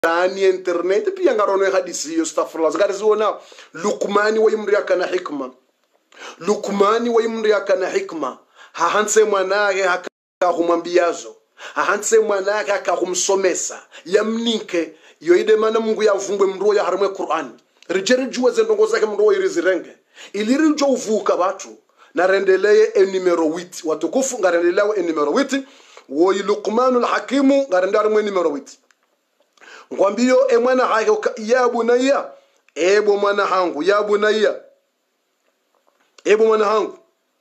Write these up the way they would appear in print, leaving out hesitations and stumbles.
tani internet pia ngarono hadisi yo astaghfirullah zgariziona Luqmani wa imriya kana hikma Luqmani wa imriya kana hikma hahanse mwanae hakumwambiazo hahanse mwanae hakumsomesa yamnike yoide mana Mungu yavumbwe mruo ya harimwe Qur'an rijeri juwe zendongo zake mruo irizirenge ilirijo uvuka watu na rendeleye enimero 8 watukufu ngarendelewe enimero 8 wo Luqmanul Hakimu ngarendare mwe enimero 8 ngwambiyo mwana hake ya bunayya ebo mwana hangu ya bunayya ebo mwana hangu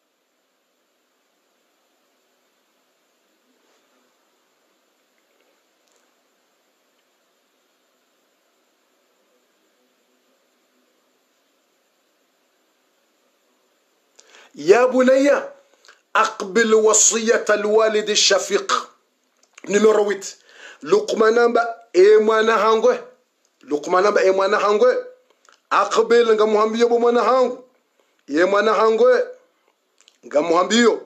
يا بني أقبل وصية الوالد الشفيق نمرة 8 لقمان با مانا هانغو لقمان با مانا هانغو أقبل nga muhambio bo mwana hangu ye mwana hangu nga muhambio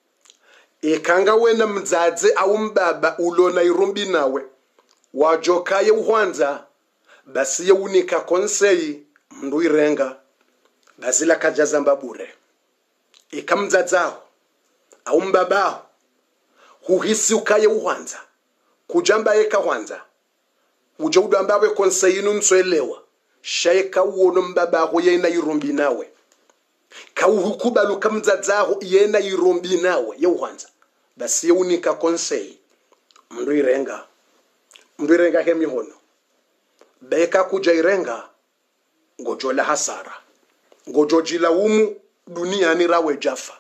kanga wena mzaze au mbaba ulona irumbi nawe wajoka ye uhwanza basi ye unika konsei mndu irenga basi la kajaza mbabure ikamzadzao au mbabao huhisi ukaye uhwanza kujamba yeka hwanza ujaudu ambawe konseyinu nsoelewa shaika uono mbabao yena irumbi nawe kauhukubalu kamzadzao yena irumbi nawe ye uhwanza basi ye unika konsei mndu irenga hemi hono beka kuja irenga ngojola hasara ngojojila umu dunia ni rawe jafa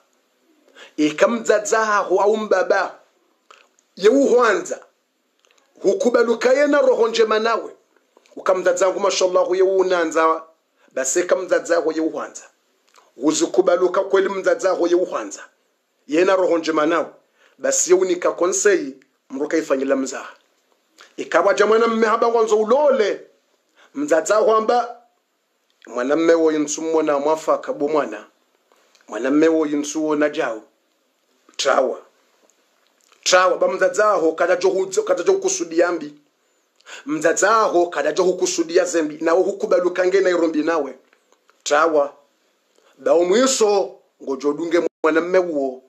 ikamzadzaho au mbaba yeuhwanza hukubaluka yena roho njema nawe ukamzadzaho mashallah yeunanza basi kamzadzaho yeuhwanza uzikubaluka kweli mzadzaho yeuhwanza yena roho njema nawe basi yeunika konsei mruka ifanyila mzaha ikawa jamana mmehaba kwanza ulole mzadzaho amba mwana mmewo yinsumo na mwafaka bo mwana mmewo yinsuo na jao trawa bamzadzaho kadajo kusudia mbi mzadzaho kadajo kusudia zembi nawo hukubaluka ngena irombi nawe trawa dawo mwiso ngojodunge mmewo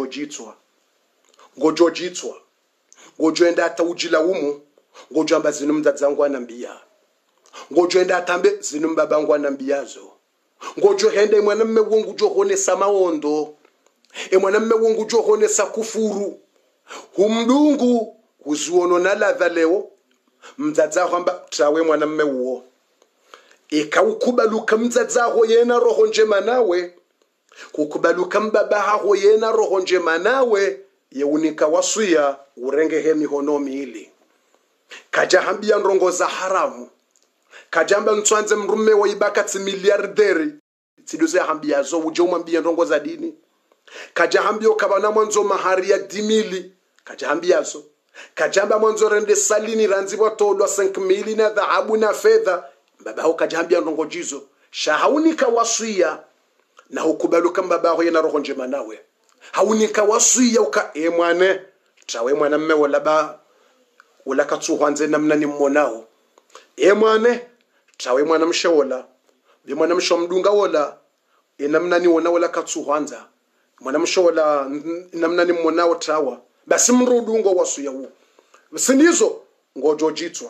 ngojojitswa ngojoenda ataujila umu ngojamba zinu mzadzangu anambia ngojoenda atambe zinu mbabangu anambiazo ngojo hende mwanamme wongu johone samaondo mwanamme wongu johone sakufuru humdungu huzuono na ladha leo mzadzaho amba trawe mwanamme uo ikaukubaluka mzadzaho yena roho njema nawe kukubaluka mbabaho yena roho njema nawe yeunika wasuya urenge hemi honomi ili kajahambia ndrongo za haramu kajamba ntwanze mrume wa ibakati miliarderi siduze hambia zo uje umambia ndongo za dini kajahambio kabana mwanzo mahari ya 10,000 kajahambia zo kajamba mwanzo rende salini ranzi watolwa 5,000 na dhahabu na fedha babao kajahambia ndongo jizo shahaunika wasuya na hukubaluka babao yana roho njema nawe haunika wasuya uka mwane trawe mwana mme wala ba wala katsuhwanze namna ni mmonao mwane trawe mwana mshola bi mwana mshomdunga wala namna ni wona wala katsuhwanza mwana mshola namna ni mmonao trawa basi mrudungo wasuya hu sindizo ngojojitwa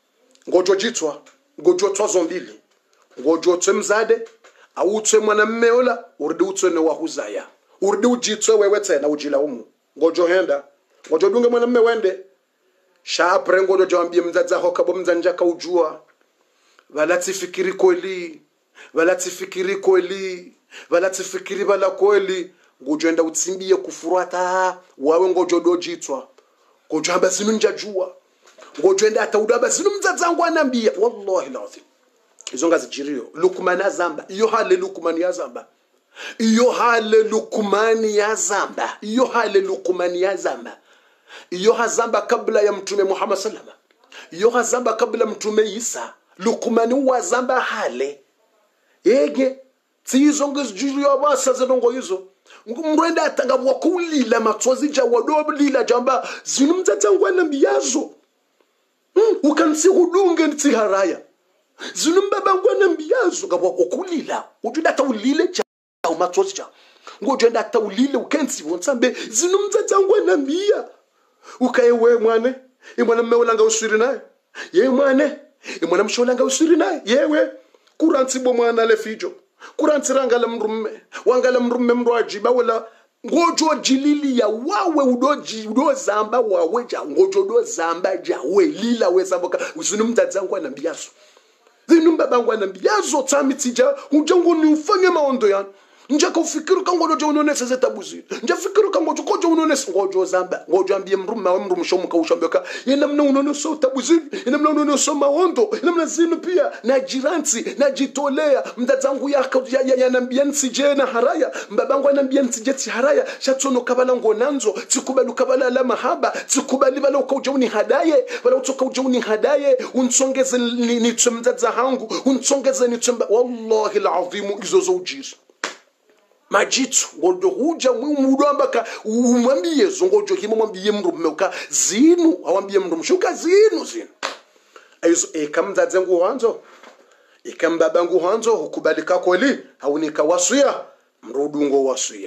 ngojotwa zombili ngojotwe mzade au utwe mwana mme wala urdi utwe ne wahuzaya urdi ujitwe wewe tena ujila umu ngojohenda ngojodunge mwana mme wende shapre ngojo jambie mzadzaho kabo mzanja kaujua valatifikiri valatifikiri bala kweli ngojoenda utsimbie kufuata wawe ngojodojitwa ngojamba zinu njajua ngojoenda ataudaba zinu mzadzangu anambia wallahi lazim izo ngazijirio Luqman azamba iyo hale Luqman yazamba iyo hale iyo hazamba kabla ya mtume Muhammad sallama iyo hazamba kabla mtume Isa Luqman wazamba hale ege tizo ngezijiro abasa zedongo hizo ngumrenda atangabwa kulila matsozi jawadobulila jamba zinu mzadzangu anambiyazo ukansi hudunge nti haraya zinumba bangwana mbiyazo ngabo okulila ujunda tawulile cha umatsozi cha ngojenda tawulile ukensi bonsambe zinumtsatsa ngwana mbiya ukayewe mwane imwana mmewolanga uswiri naye ye mwane imwana msholanga uswiri naye yewe kuransi bo mwana lefijo kuransi rangala mrumme wangala mrumme mrwajiba wala ngojo jilili ya wawe udo zamba wawe ja ngojo do zamba ja we lila we samboka usunumtsatsa ngwana mbiyazo zinumba bangwana mbiyazo tsamitija unjongo ni ufanye maondo yana njaka ufikiru kangojo jo unonesa zetabuzi nja fikiru kangojo kojo unonesa ngojo zamba ngojo ambie mrumma wa mrum shomuka ushambeka yena mna unonoso tabuzi yena mna unonoso maondo yena mna zinu pia na jiranti na jitolea mdazangu ya nambia nsije na haraya mbabangu anambia nsije ti haraya shatsono kabala ngonanzo tikubalu kabala la mahaba tikubali bala ukojo uni hadaye bala utoka ujo uni hadaye unsongeze ni tsumdza hangu unsongeze ni tsumba wallahi alazim izozo ujiri majitu ngojo huja mumudo ambaka umwambie zongojo kimo mwambie mrume uka zinu awambie mrume shuka zinu aizo ekamdadze nguhanzo ekambaba nguhanzo hukubalika kweli haunika wasuya mrudungo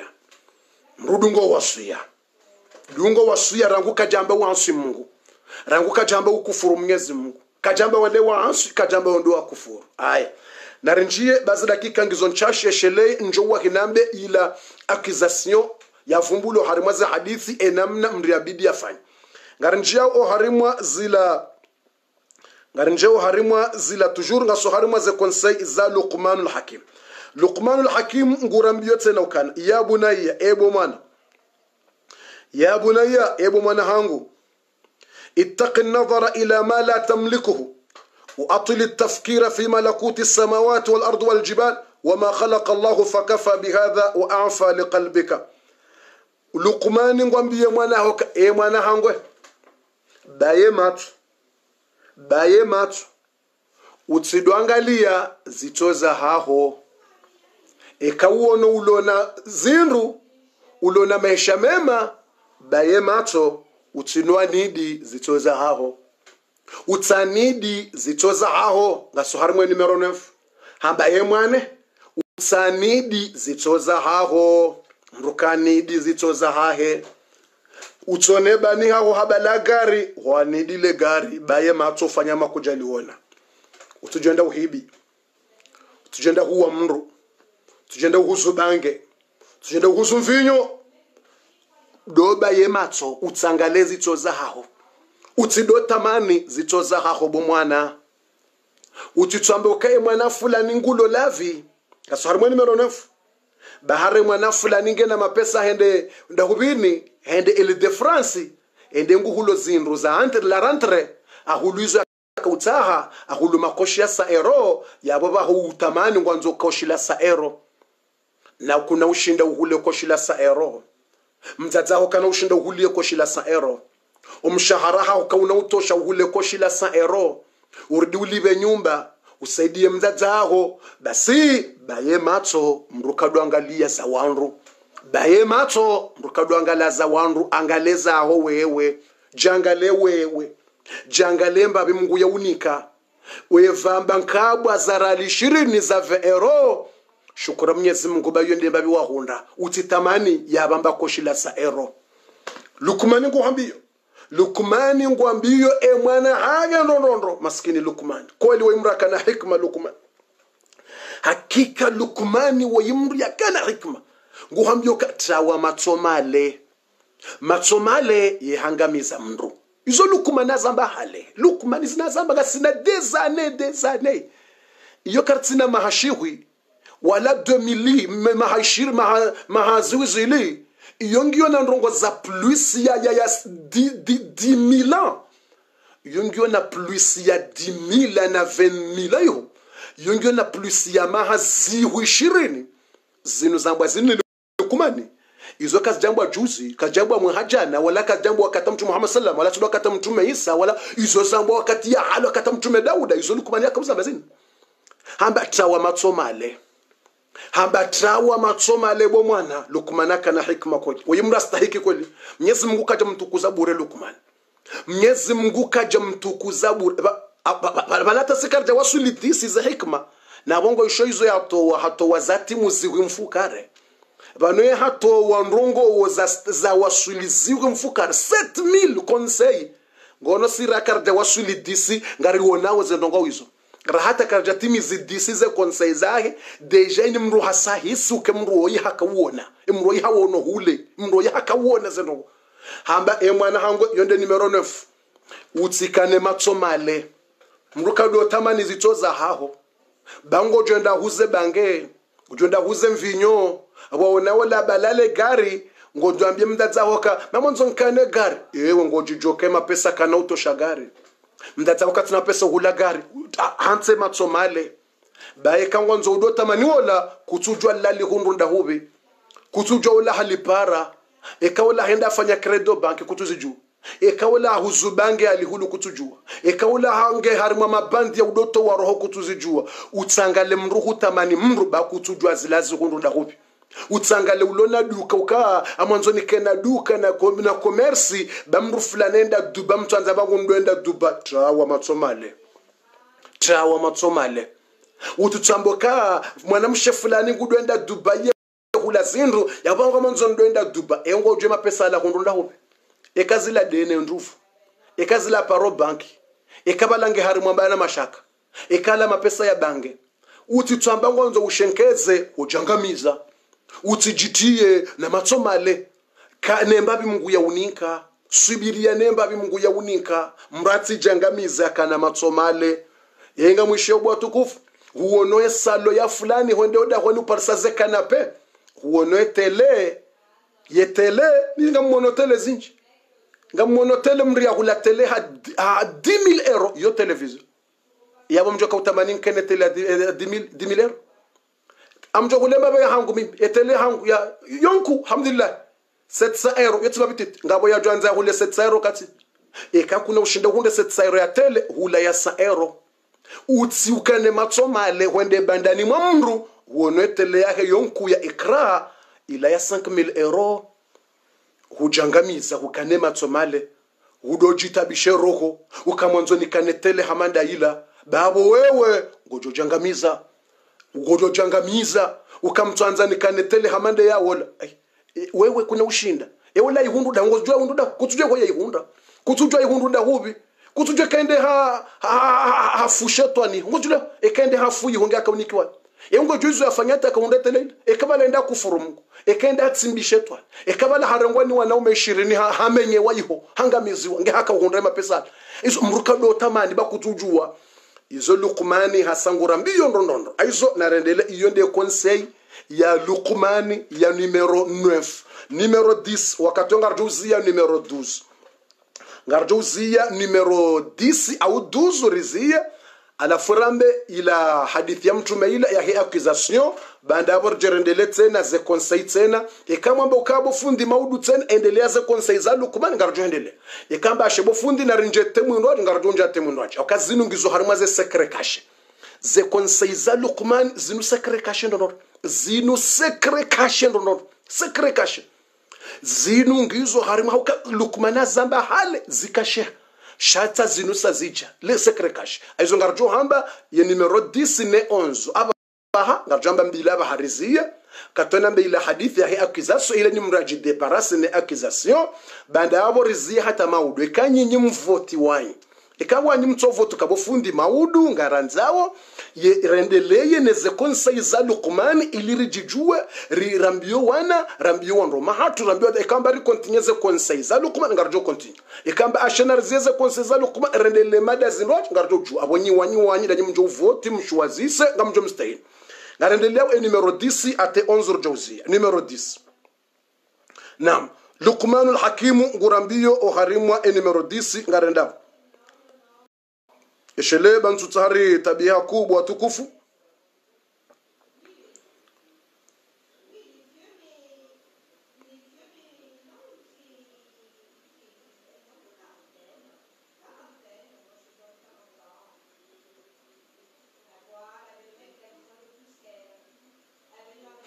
wasuya rangu kajamba wansi Mungu rangu kajamba ukufuru Mwenyezi Mungu kajamba wale wansi kajamba ndo wakufuru aya narinjie bazi dakika ngizo nchashe shele njowa hinambe ila accusation ya vumbulo harimwa za hadithi enamna mriabidi afanye ngarinjia o harimwa zila toujours ngaso harimwa ze conseil za Luqmanul Hakim ngurambiyo tena ukana ya bunayya ebo mwana hangu ittaqi an-nadhara ila ma la tamlikuhu وأطل التفكير في ملكوت السماوات والأرض والجبال وما خلق الله فكفى بهذا وأعفى لقلبك Luqman ngwambie mwana hoka mwana hangwe baye matu utsidwangalia zitoza haho ekawuono ulona zinru ulona maisha mema baye mato utsinwa nidi zitoza haho utsanidi zitoza haho ngaso harimwe numero 9 hamba ye mwane utsanidi zitoza haho mrukanidi zitoza hahe utone bani haho habala gari wanidi le gari baye matso fanya makujaliona utujenda uhibi utujenda huwa mru utujenda uhusubange utujenda uhusumvinyo do baye matso utsangalezi zitoza haho utido tamani zitoza haho bomwana utitswambe ukaye mwana fulani ngulo lavi kasoharmwe numero 9 bahare mwana fulani ngena mapesa hende ndahubini hende Ile de France hende nguhulo zinru za entre la rentre ahuluizo kautaha ahulu makoshia sa euro yabo baho utamani ngwanzo koshila sa euro na kuna ushinda uhule koshila sa euro mzazaho kana ushinda uhule koshila sa euro umshaharaha ukauna utosha uhule koshila sa euro urudi ulibe nyumba usaidie mzazaho basi baye mato mrukadwangalia za wanru baye mato mrukadwangala za wanru angaleza aho wewe jangale mbabi Mungu ya unika wevamba nkabwa zarali 20 za euro shukura Mwenyezi Mungu bayo ndi mbabi wahunda utitamani yabamba koshila sa euro Luqmani ngwambiyo mwana haga ndondo maskini Luqman kweli waimra kana hikma Luqman hakika Luqmani waimra kana hikma nguhambiyo katawa matsomale yehangamiza mndu izo Luqman azamba hale Luqman zinazamba gasina des années iyo kartina mahashihwi wala 2000 mahashir mahazwizili yongio na ndongo za plus ya 10,000 ans yongio na plus ya 10,000 na 20,000 yo yongio na plus ya mahazi 20 zinu zambwa zinu Luqmani izo kazijambwa juzi kajambwa mwahajana wala kajambwa wakati mtume Muhammad sallallahu alaihi wasallam wala wakati mtume Isa wala izo zambwa wakati ya halo wakati mtume Dauda izo Luqmani akamzamba zinu hamba tawa matsomale bo mwana Luqman kana hikma kweli wayimrastahiki kweli Mwenyezi Mungu kaja mtukuza bure Luqman Mwenyezi Mungu kaja mtukuza banata sikarja wasuli disi za hikma na bongo isho hizo yatowa hatowa zati muziwi mfukare banoye hatowa ndongo za wasuli ziwi mfukare 7000 conseil ngono sira karja wasuli disi ngari wonawo ze ndongo hizo rahata karja timizi disi ze conseil zahe deja ni mru hasahisi uke mru oyi hakawona mru oyi hawono hule mru oyi hakawona ze ndongo hamba mwana hango yonde numero 9 utsikane matsomale mruka do tamani zitoza haho bango jonda huze bange jonda huze mvinyo waona wala balale gari ngojambie mdadza hoka mamonzo nkane gari yewe ngojijoke mapesa kana utosha gari mdadza hoka tuna pesa hula gari hanse matsomale bae kangonzo udo tamani wala kutujwa lali hundunda hubi kutujwa wala halipara ekawala henda fanya credo banki kutuziju ekawala huzubange alihulu kutujua ekawala hange harima mabandi ya udoto wa roho kutuzijua utsangale mruhu tamani mru ba kutujua zilazi hundunda hubi utsangale ulona duka uka amanzo nikena duka na commerce ba mru fulanenda duba mtwanza bangu ndoenda duba trawa matsomale ututsamboka mwanamshe fulani ngudwenda Dubai hula zindu yabanga manzo ndoenda Dubai engo uje mapesa la hundunda hubi ekazila dene ndufu ekazila paro banki ekabalange harimwa bana mashaka ekala mapesa ya bange utitsamba ngonzo ushenkeze ujangamiza utijitie na matsomale ka nembabi Mungu ya unika subiria nembabi Mungu ya unika mrati jangamiza kana matsomale yenga mwisho bwa tukufu huonoe salo ya fulani honde oda honi parsaze kanape huonoe tele yetele ninga monotele zinji nga monotele mri ya hula tele ha 10,000 euro yo television yabo mjoka utamani nkene tele 10,000 euro amjo hulemba be hangu mi etele hangu ya yonku alhamdulillah 700 euro yetiba bitit ngabo ya jwanza hule 700 euro kati eka kuna ushinda hunde 700 euro ya tele hula ya 100 euro utsi ukane matsomale wende bandani mwamru uonwe tele yake yonku ya ikra ila ya 5,000 euro hujangamiza ukane matsomale udojitabishe roho ukamwanzo nikanetele hamanda ila babo wewe ngojo jangamiza ukamtwanza nikanetele hamanda ya wala wewe kuna ushinda wala ihundu da ngojwa hundu da kutujwe kwa ihunda kutujwa ihundu da hubi kutujwe kaende ha fushetwani ngojwa ekende ha fuyi honga kaunikiwa yengo juzu afanyata kaunda tele ekabala enda kufurumu ekenda tsimbishetwa ekabala harangwani wanaume 20 hamenye waiho hangamiziwa nge haka uhunda mapesa izo mruka do tamani bakutujua izo Luqmani hasangura mbiyo ndondondo aizo narendele iyo nde conseil ya Luqmani ya numero 9 numero 10 wakati ngarjuzia numero 12 ngarjuzia numero 10 au 12 rizia ala furambe ila hadithi ya mtume ila ya hii accusation banda abor jerendele tena ze conseil tena kama mbo kabo fundi maudu tena endelea ze conseil za Luqman ngarjo endele kamba ashebo fundi na rinjete mwindo ngarjo njate mwindo akazinu ngizo harima ze secret cache ze conseil za Luqman zinu secret cache ndono zinu secret cache ndono secret cache zinu ngizo harima huka Luqman zamba hale zikashe shata zinusa zija le secret cache aizo ngarjo hamba ye numero 10 ne 11 aba ngarjamba mbila ba harizia katona mbila hadithi ya accusation ile ni mraji de parase ne accusation banda abo rizia hata maudu kanyinyi mvoti wanyi ikawa ni mtovoto kabofundi maudu ngaranzao ye rendeleye neze conseil za Luqman ilirijijue rambio wana rambio wando mahatu rambio ikamba ri continueze conseil za Luqman ngarjo continue ikamba ashana rizeze conseil za Luqman rendele mada zinro ngarjo ju abonyi wanyi da nyimjo voti mshwazise ngamjo mstahili ngarendelea numero 10 ate 11 jawzia numero 10 nam Luqmanul Hakimu ngurambio oharimwa numero 10 ngarenda Eshele bantsutari tabia kubwa tukufu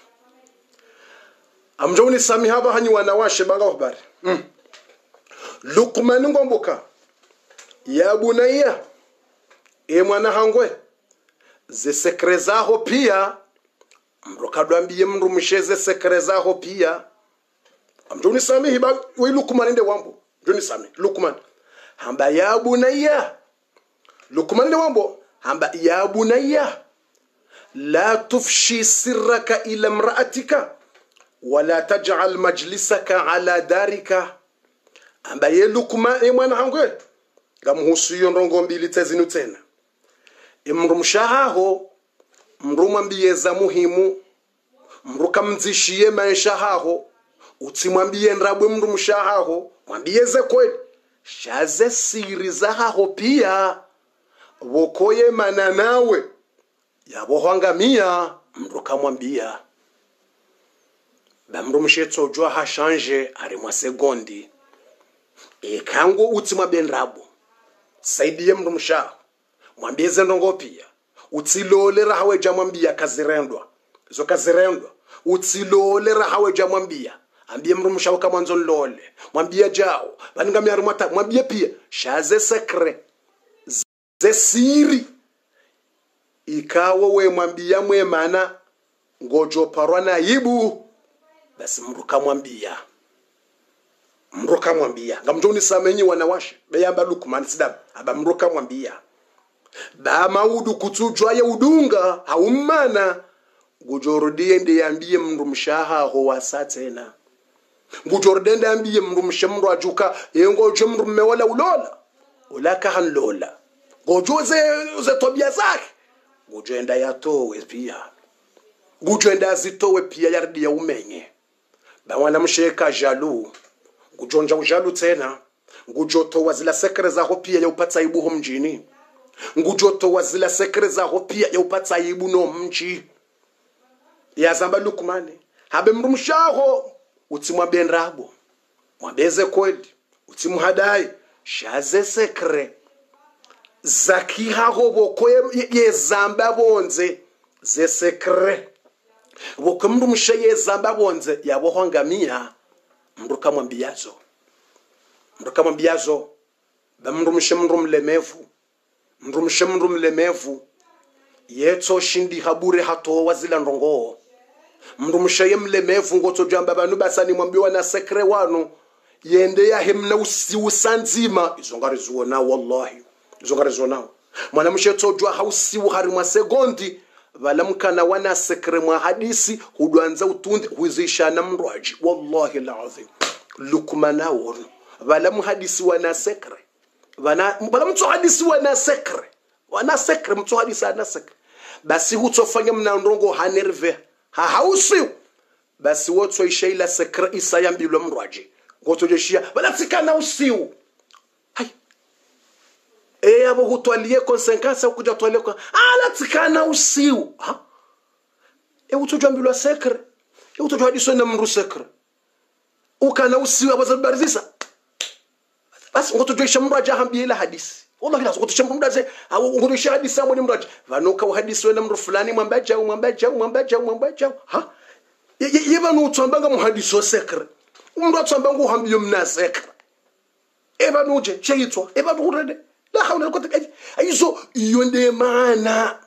amjoni sami haba hanyi wanawashe banga habari Luqman ngomboka ya bunayya mwana hangwe ze sekre zaho pia mrokadwambie mndu msheze sekre zaho pia amjoni samihi ba we Luqman ende wambo joni sami Luqman hamba ya bunayya Luqman ende wambo hamba ya bunayya la tufshi sirraka ila imra'atika wala taj'al majlisaka ala darika hamba ye Luqman mwana hangwe gamuhusiyo ndongo mbili tezinu tena mrumshahaho mrumwambie za muhimu mrukamzishie maisha haho utimwambie ndrabwe mrumshahaho mwambie ze kweli shaze siri za haho pia wokoye mananawe yabohangamia mrukamwambia bamrumshetso jwa ha change ari mwa sekondi kango utimwambie ndrabwe saidie mrumshaho mwambie ze ndongo pia utsilole rahawe jamwambia kazirendwa zo kazirendwa utsilole rahawe jamwambia ambie mrumshaho kama nzo lole mwambie jao baningamya rumata mwambie pia shaze sekre ze siri ikawo we mwambia mwemana ngojo parwa na ibu basi mrukamwambia ngamjoni samenyi wanawashe beyamba Luqman sidam aba mrukamwambia ba maudu kutujwa ya udunga haumana ngujordie ndi yambie mrumshaha ho wasatena ngujordende yambie mrumshamro ajuka yengoje mrumme wala ulola ulaka hanlola ngojoze ze tobia zake ngujenda yatowe pia ngujenda zitowe pia yardi ya umenye ba wana msheka jalu ngujonja ujalu tena ngujoto wazila sekre za ho pia ya upata ibuho mjini ngujoto wazila sekre za ho pia ya upata ibu no mji ya zamba Luqman habe mrumshaho utimwambie ndrabo mwabeze kweli utimuhadai shaze sekre zakihaho bokoye ye zamba bonze ze sekre boko mrumshaye zamba bonze yabohangamia mrukamwambiazo bamrumshemrumlemevu yetso shindi habure hato wazila ndongo mrumshaye mlemevu ngoto jamba banu basani mwambiwa na sekre wanu yende ya hemna usanzima izongari zuona wallahi izongari zuona mwana mshetso jwa hausi uhari mwa sekondi valamkana wana sekre mwa hadisi hudwanza utunde huizishana mrwaji wallahi alazim Luqman awon valam hadisi wana sekre valam mtu hadisi wana sekre mtu hadisi wana sekre basi hutofanya mnandongo hanerve hausi basi woto ishaila sekre isayambilwa mrwaji ngoto jeshia balatikana usiu hai abo hutwalie konsekansa ukuja twalie kwa alatikana usiu ha utujambilwa sekre utujwa hadisi na mru sekre ukana usiu abazabarizisa basi ngoto jesha mrwaji hambila hadisi wallahi la ngoto jesha mrwaji ngoto jesha hadisi amoni mrwaji vanoka hadisi na mru fulani mwambaja ha yeba no utambanga muhadiso sekre umru atambanga uhambiyo mna sekre eba nuje cheyitwa eba burede la hawla wala quwwata aizo yonde maana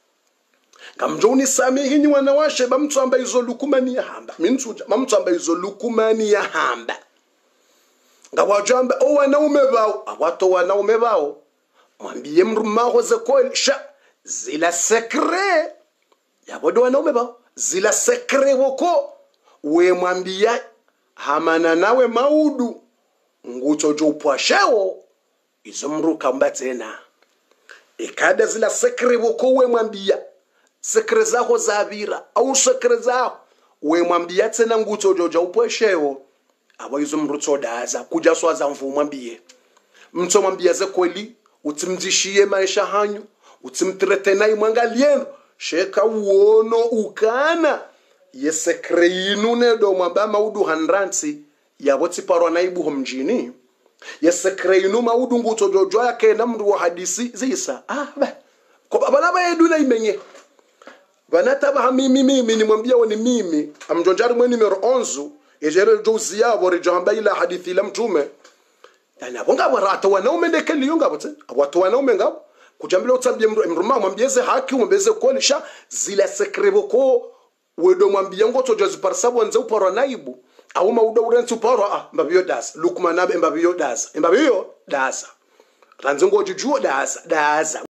kamjoni sami hinyi wanawashe bamtu amba izo Luqman ya hamba mintuja bamtu amba izo Luqman ya hamba ngawajamba o wanaume bao awato wanaume bao mwambie mrumaho ze kolisha zila sekre yabodo wanaume bao zila sekre woko we mwambia hamana nawe maudu ngucho jupwashao izo mruka mbatena ikada zila sekre woko we mwambia sekre zako zavira au sekre zako we mwambia tena ngucho joja upwashao abo izo mruto daza kuja swaza mvu mwambie mto mwambia ze kweli utimjishie maisha hanyu utimtrete nayi mwangalieno sheka uono ukana ye sekre yinu nedo mwamba maudu handransi yaboti parwa naibu homjini ye sekre yinu maudu nguto jojo yake na mru wa hadisi zisa kwa balaba yeduna imenye vanataba mimi ni mwambia woni mimi amjonjari mwe numero 11 ejere jozi yabo rejamba ila hadithi la mtume yani abonga warata wanaume ndeke liyonga bote watu wanaume ngabo kujambile utambie mruma mwambieze haki mwambeze kolisha zila sekrebo ko wedo mwambie ngoto jozi parsabu anze uparo naibu au maudo urensi uparo mbabiyo daza Lukman nabe mbabiyo daza ranzengo jujuo daza